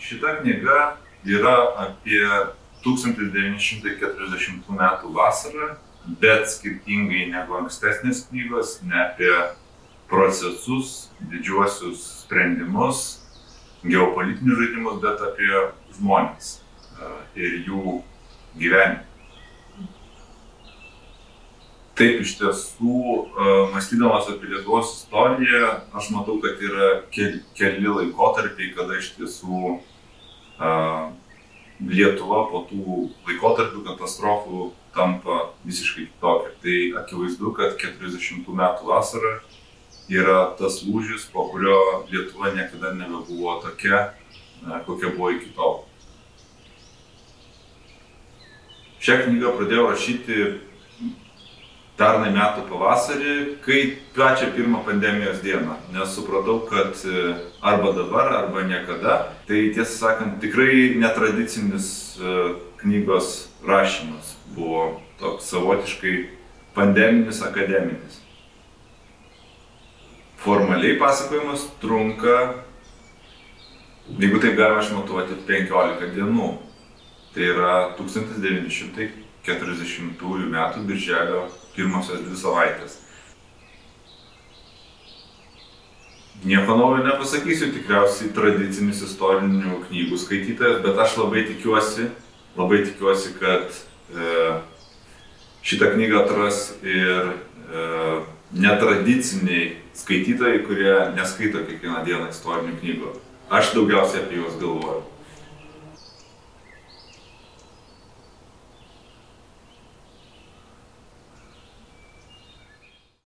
Šita knyga yra apie 1940 metų vasarą, bet skirtingai negu ankstesnės knygos, ne apie procesus, didžiuosius sprendimus, geopolitinius žaidimus, bet apie žmones ir jų gyvenimą. Taip, iš tiesų, mąstydamas apie Lietuvos istoriją, aš matau, kad yra keli laikotarpiai, kada iš tiesų Lietuva po tų laikotarpių katastrofų tampa visiškai kitokia. Tai akivaizdu, kad 40 metų vasara yra tas lūžis, po kurio Lietuva niekada nebebuvo tokia, kokia buvo iki tol. Šią knygą pradėjau rašyti pernai metų pavasarį, kai pačią pirmą pandemijos dieną, nes supratau, kad arba dabar, arba niekada. Tai tiesą sakant, tikrai netradicinis knygos rašymas buvo toks savotiškai pandeminis, akademinis. Formaliai pasakojimas trunka, jeigu taip galima išmatuoti, 15 dienų. Tai yra 1940 metų birželio pirmosios 2 savaitės. Nieko naujo nepasakysiu, tikriausiai tradicinis istorinių knygų skaitytojas, bet aš labai tikiuosi, kad šitą knygą atras ir netradiciniai skaitytojai, kurie neskaito kiekvieną dieną istorinių knygų. Aš daugiausiai apie juos galvoju.